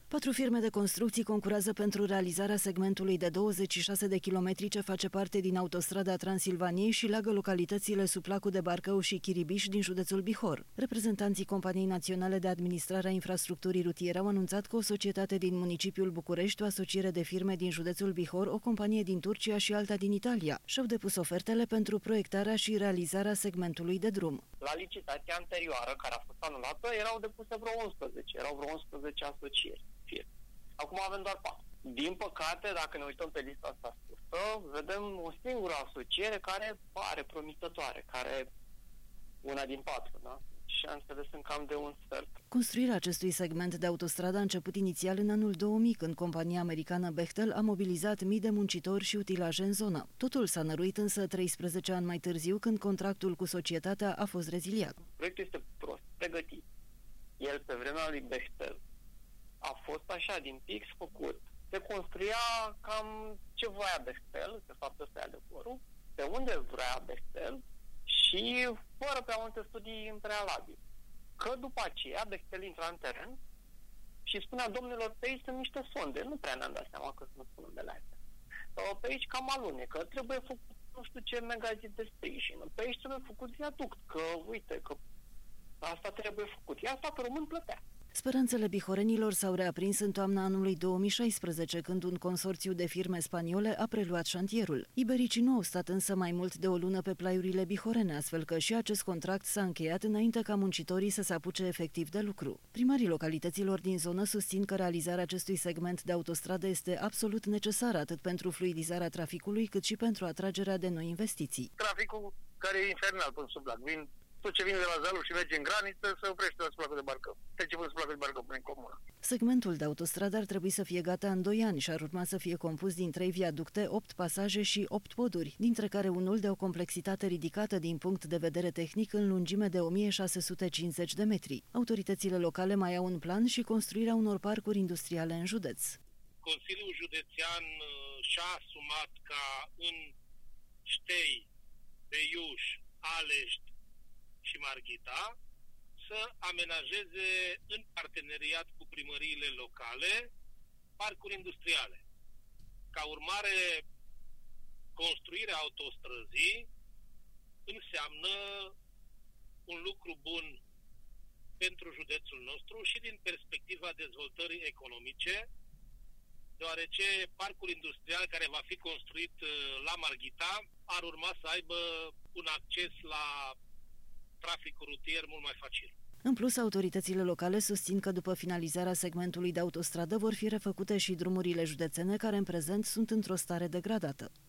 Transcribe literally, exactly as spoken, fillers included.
Patru firme de construcții concurează pentru realizarea segmentului de douăzeci și șase de kilometri ce face parte din autostrada Transilvaniei și leagă localitățile Suplacu de Barcău și Chiribiș din județul Bihor. Reprezentanții Companiei Naționale de Administrare a Infrastructurii Rutiere au anunțat că o societate din municipiul București, o asociere de firme din județul Bihor, o companie din Turcia și alta din Italia și-au depus ofertele pentru proiectarea și realizarea segmentului de drum. La licitația anterioară, care a fost anulată, erau depuse vreo unsprezece, erau vreo unsprezece asocieri. Acum avem doar patru. Din păcate, dacă ne uităm pe lista asta scurtă, vedem o singură asociere care pare promițătoare, care una din patru, da? Șansele sunt cam de un sfert. Construirea acestui segment de autostradă a început inițial în anul două mii, când compania americană Bechtel a mobilizat mii de muncitori și utilaje în zonă. Totul s-a năruit însă treisprezece ani mai târziu, când contractul cu societatea a fost reziliat. Proiectul este prost pregătit. El, pe vremea lui Bechtel, a fost așa, din pix făcut. Se construia cam ce voia Bechtel, de fapt ăsta e adevărul, pe unde vrea Bechtel și fără prea multe studii în prealabil. Că după aceea Bechtel intra în teren și spunea, domnilor, pe aici sunt niște sonde, nu prea ne-am dat seama că sunt sonde astea. Pe aici cam alunecă, trebuie făcut nu știu ce megazid de sprijin, pe aici trebuie făcut viaduct, că uite, că asta trebuie făcut. Iar statul român plătea. Speranțele bihorenilor s-au reaprins în toamna anului două mii șaisprezece, când un consorțiu de firme spaniole a preluat șantierul. Ibericii nu au stat însă mai mult de o lună pe plaiurile bihorene, astfel că și acest contract s-a încheiat înainte ca muncitorii să se apuce efectiv de lucru. Primarii localităților din zonă susțin că realizarea acestui segment de autostradă este absolut necesară atât pentru fluidizarea traficului, cât și pentru atragerea de noi investiții. Traficul care e infernal până sub lac. Vin tot ce vine de la Zalul și merge în graniță se oprește la Suplacu de Barcău. Trece până Suplacu de Barcău prin comună. Segmentul de autostradă ar trebui să fie gata în doi ani și ar urma să fie compus din trei viaducte, opt pasaje și opt poduri, dintre care unul de o complexitate ridicată din punct de vedere tehnic în lungime de o mie șase sute cincizeci de metri. Autoritățile locale mai au un plan și construirea unor parcuri industriale în județ. Consiliul Județean și-a asumat ca în Ștei, Beiuș, Alești și Marghita să amenajeze în parteneriat cu primăriile locale parcuri industriale. Ca urmare, construirea autostrăzii înseamnă un lucru bun pentru județul nostru și din perspectiva dezvoltării economice, deoarece parcul industrial care va fi construit la Marghita ar urma să aibă un acces la traficul rutier mult mai facil. În plus, autoritățile locale susțin că după finalizarea segmentului de autostradă vor fi refăcute și drumurile județene care în prezent sunt într-o stare degradată.